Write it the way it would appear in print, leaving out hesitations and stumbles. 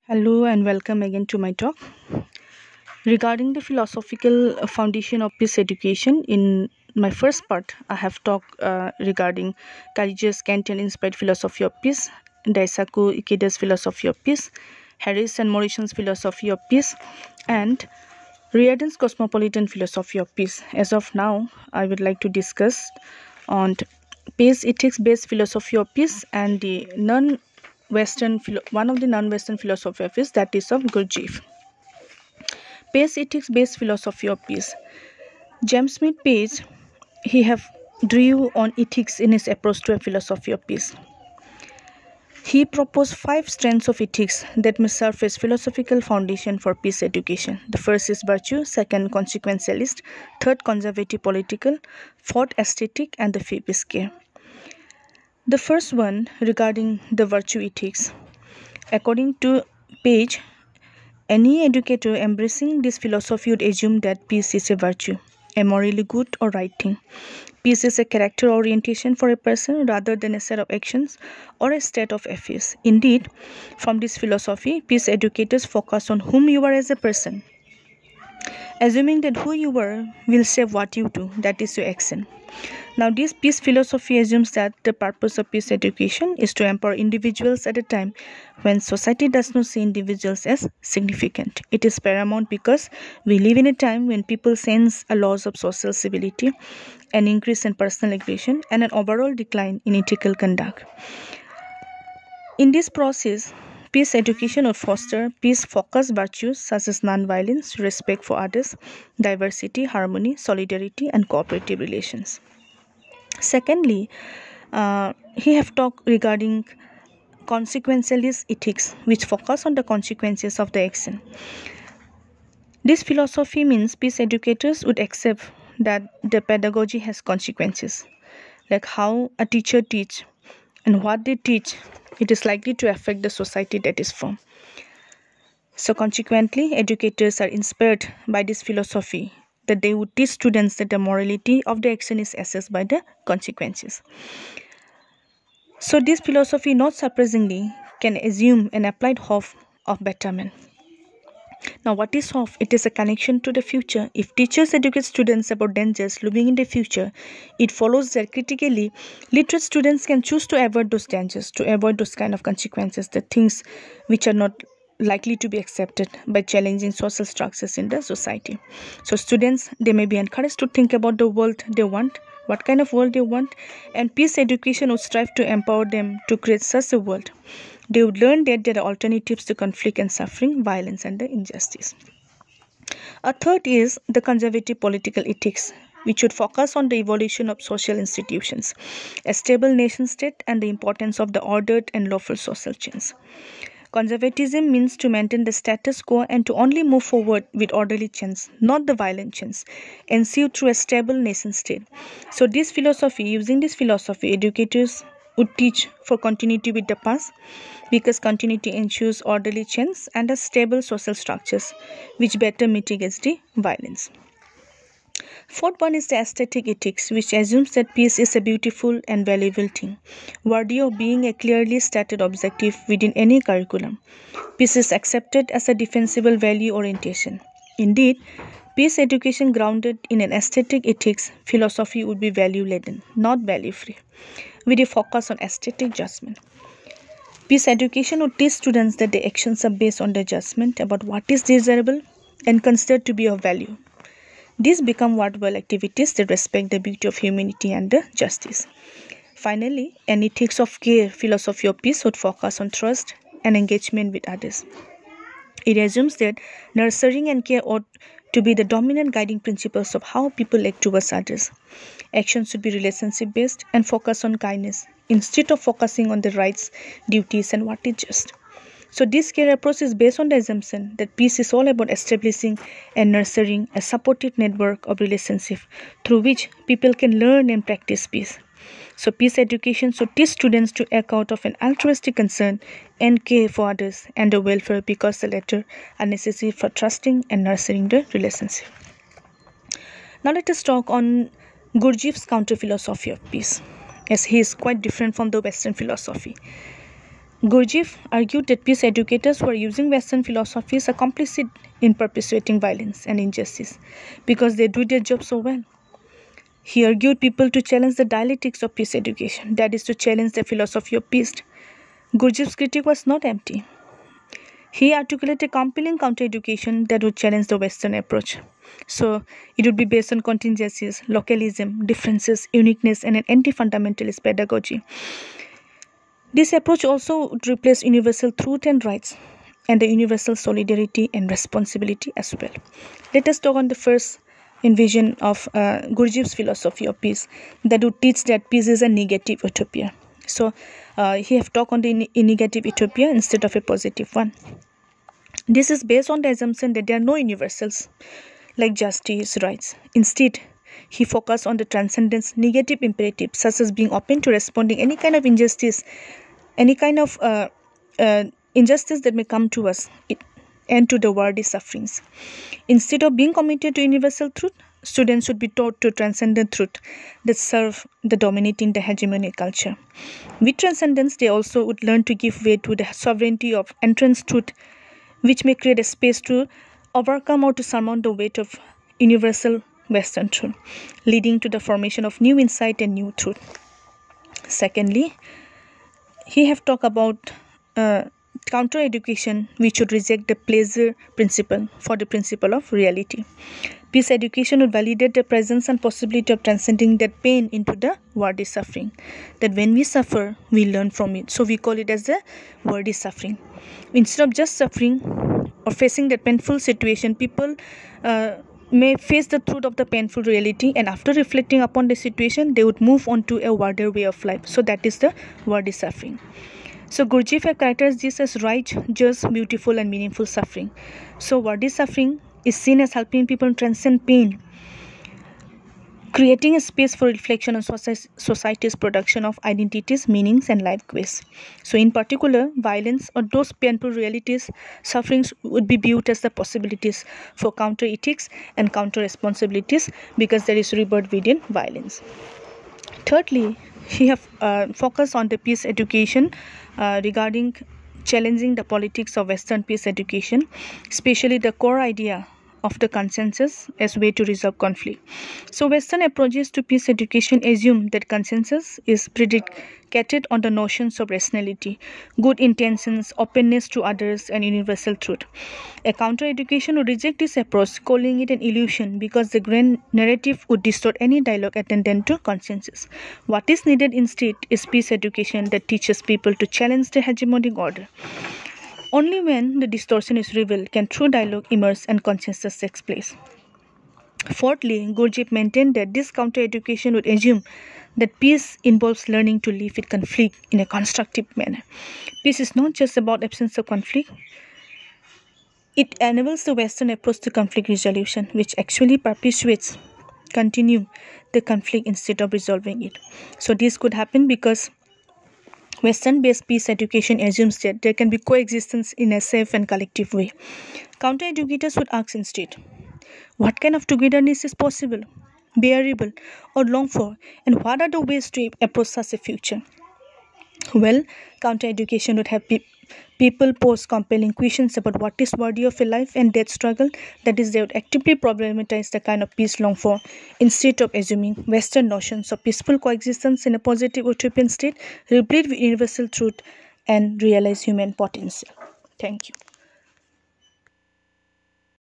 Hello and welcome again to my talk. Regarding the philosophical foundation of peace education, in my first part, I have talked regarding Courageous Kantian inspired philosophy of peace, Daisaku Ikeda's philosophy of peace, Harris and Morrison's philosophy of peace, and Riordan's cosmopolitan philosophy of peace. As of now, I would like to discuss on peace ethics-based philosophy of peace and the one of the non-Western philosophy of peace, that is of Gurdjieff. Peace ethics-based philosophy of peace. James Smith Page, he have drew on ethics in his approach to a philosophy of peace. He proposed 5 strands of ethics that may serve as philosophical foundation for peace education. The first is virtue, second consequentialist, third conservative political, fourth aesthetic, and the fifth is care. The first one regarding the virtue ethics. According to Page, any educator embracing this philosophy would assume that peace is a virtue, a morally good or right thing. Peace is a character orientation for a person rather than a set of actions or a state of affairs. Indeed, from this philosophy, peace educators focus on whom you are as a person, assuming that who you are will shape what you do, that is your action. Now, this peace philosophy assumes that the purpose of peace education is to empower individuals at a time when society does not see individuals as significant. It is paramount because we live in a time when people sense a loss of social civility, an increase in personal aggression, and an overall decline in ethical conduct. In this process, peace education would foster peace-focused virtues such as non-violence, respect for others, diversity, harmony, solidarity, and cooperative relations. Secondly, he have talked regarding consequentialist ethics, which focus on the consequences of the action. This philosophy means peace educators would accept that the pedagogy has consequences, like how a teacher teach and what they teach, it is likely to affect the society that is from. So consequently, educators are inspired by this philosophy that they would teach students that the morality of the action is assessed by the consequences. So this philosophy, not surprisingly, can assume an applied hope of betterment. Now, what is hope? It is a connection to the future. If teachers educate students about dangers looming in the future, it follows that critically literate students can choose to avoid those dangers, to avoid those kind of consequences, the things which are not likely to be accepted by challenging social structures in the society. So students, they may be encouraged to think about the world they want, what kind of world they want, and peace education would strive to empower them to create such a world. They would learn that there are alternatives to conflict and suffering, violence and the injustice. A third is the conservative political ethics, which would focus on the evolution of social institutions, a stable nation state, and the importance of the ordered and lawful social change. Conservatism means to maintain the status quo and to only move forward with orderly change, not the violent change, ensued through a stable nation state. So using this philosophy, educators would teach for continuity with the past, because continuity ensures orderly change and a stable social structures, which better mitigates the violence. Fourth one is the aesthetic ethics, which assumes that peace is a beautiful and valuable thing, worthy of being a clearly stated objective within any curriculum. Peace is accepted as a defensible value orientation. Indeed, peace education grounded in an aesthetic ethics philosophy would be value-laden, not value-free, with a focus on aesthetic judgment. Peace education would teach students that their actions are based on their judgment about what is desirable and considered to be of value. These become worthwhile activities that respect the beauty of humanity and the justice. Finally, an ethics of care philosophy of peace would focus on trust and engagement with others. It assumes that nurturing and care ought to be the dominant guiding principles of how people act towards others. Actions should be relationship based and focus on kindness instead of focusing on the rights, duties, and what is just. So this care approach is based on the assumption that peace is all about establishing and nurturing a supportive network of relationships through which people can learn and practice peace. So peace education should teach students to act out of an altruistic concern and care for others and their welfare, because the latter are necessary for trusting and nurturing the relationship. Now let us talk on Gurdjieff's counter philosophy of peace, as he is quite different from the Western philosophy. Gurdjieff argued that peace educators who are using Western philosophies are complicit in perpetuating violence and injustice because they do their job so well. He argued people to challenge the dialectics of peace education, that is, to challenge the philosophy of peace. Gurdjieff's critique was not empty. He articulated a compelling counter-education that would challenge the Western approach. So, it would be based on contingencies, localism, differences, uniqueness, and an anti-fundamentalist pedagogy. This approach also would replace universal truth and rights, and the universal solidarity and responsibility as well. Let us talk on the first envision of Gurdjieff's philosophy of peace, that would teach that peace is a negative utopia. So, he have talked on the negative utopia instead of a positive one. This is based on the assumption that there are no universals like justice, rights. Instead, he focused on the transcendence negative imperatives, such as being open to responding any kind of injustice, any kind of injustice that may come to us, and to the worldly sufferings. Instead of being committed to universal truth, students should be taught to transcendent truth that serve the dominating the hegemonic culture. With transcendence, they also would learn to give way to the sovereignty of entrance truth, which may create a space to overcome or to surmount the weight of universal Western truth, leading to the formation of new insight and new truth. Secondly, he have talked about counter-education, which should reject the pleasure principle for the principle of reality. Peace education would validate the presence and possibility of transcending that pain into the worldly suffering. That when we suffer, we learn from it. So we call it as the worldly suffering. Instead of just suffering or facing that painful situation, people may face the truth of the painful reality, and after reflecting upon the situation, they would move on to a wider way of life. So that is the worldly suffering. So Gurdjieff characterizes this as right, just, beautiful, and meaningful suffering. So worldly suffering is seen as helping people transcend pain, creating a space for reflection on society's production of identities, meanings, and life quests. So in particular, violence or those painful realities, sufferings would be viewed as the possibilities for counter-ethics and counter-responsibilities, because there is rebirth within violence. Thirdly, he have focused on the peace education regarding challenging the politics of Western peace education, especially the core idea of the consensus as way to resolve conflict. So Western approaches to peace education assume that consensus is predicated on the notions of rationality, good intentions, openness to others, and universal truth. A counter-education would reject this approach, calling it an illusion because the grand narrative would distort any dialogue attendant to consensus. What is needed instead is peace education that teaches people to challenge the hegemonic order. Only when the distortion is revealed can true dialogue emerge and consensus takes place. Fourthly, Gurdjieff maintained that this counter-education would assume that peace involves learning to live with conflict in a constructive manner. Peace is not just about absence of conflict. It enables the Western approach to conflict resolution, which actually continue the conflict instead of resolving it. So this could happen because Western-based peace education assumes that there can be coexistence in a safe and collective way. Counter-educators would ask instead, what kind of togetherness is possible, bearable, or longed for, and what are the ways to approach such a future? Well, counter-education would have people pose compelling questions about what is worthy of a life and death struggle. That is, they would actively problematize the kind of peace longed for, instead of assuming Western notions of peaceful coexistence in a positive utopian state, replete with universal truth and realize human potential. Thank you.